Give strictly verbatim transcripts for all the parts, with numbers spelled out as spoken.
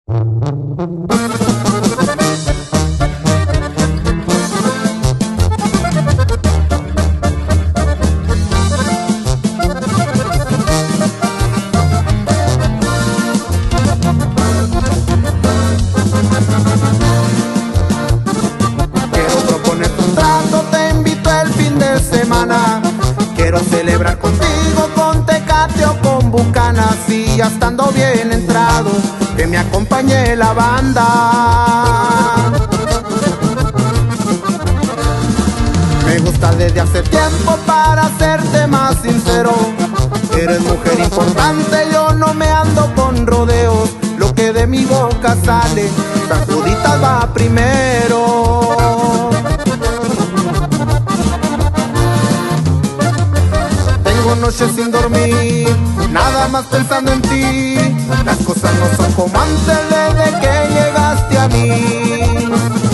Quiero celebrar contigo con Tecate o con Bucanas, y ya estando bien entrado, que me acompañe la banda. Me gusta desde hace tiempo, para serte más sincero. Eres mujer importante, yo no me ando con rodeos. Lo que de mi boca sale, sacuditas va primero. Noches sin dormir, nada más pensando en ti. Las cosas no son como antes desde que llegaste a mí.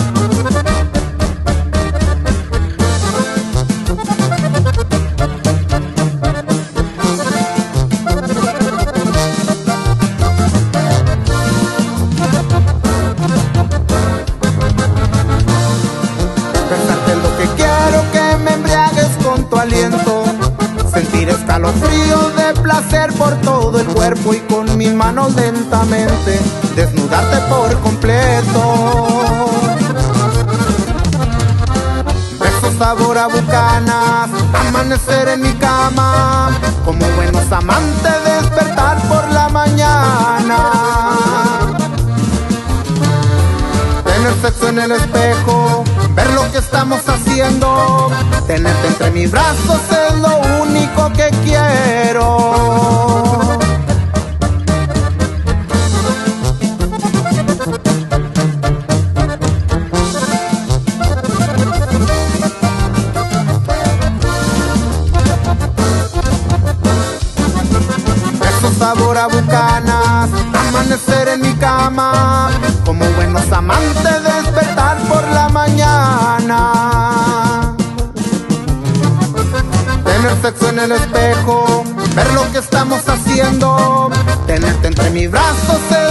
Pensarte lo que quiero, que me embriagues con tu aliento. Sentir escalofríos de placer por todo el cuerpo, y con mis manos lentamente desnudarte por completo. Besos sabor a Bucanas, amanecer en mi cama, como buenos amantes despertar por la mañana. Tener sexo en el espejo, ver lo que estamos haciendo, tenerte entre mis brazos es lo único que quiero. Besos sabor a Bucanas, amanecer en mi cama, como buenos amantes despertar por la mañana. Tener sexo en el espejo, ver lo que estamos haciendo, tenerte entre mis brazos